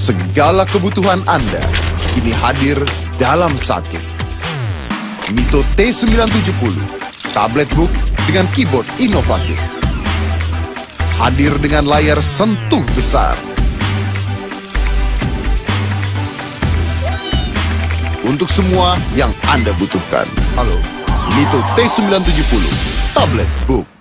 Segala kebutuhan Anda kini hadir dalam satu. Mito T970, tablet book dengan keyboard inovatif. Hadir dengan layar sentuh besar. Untuk semua yang Anda butuhkan. Halo, Mito T970, tablet book.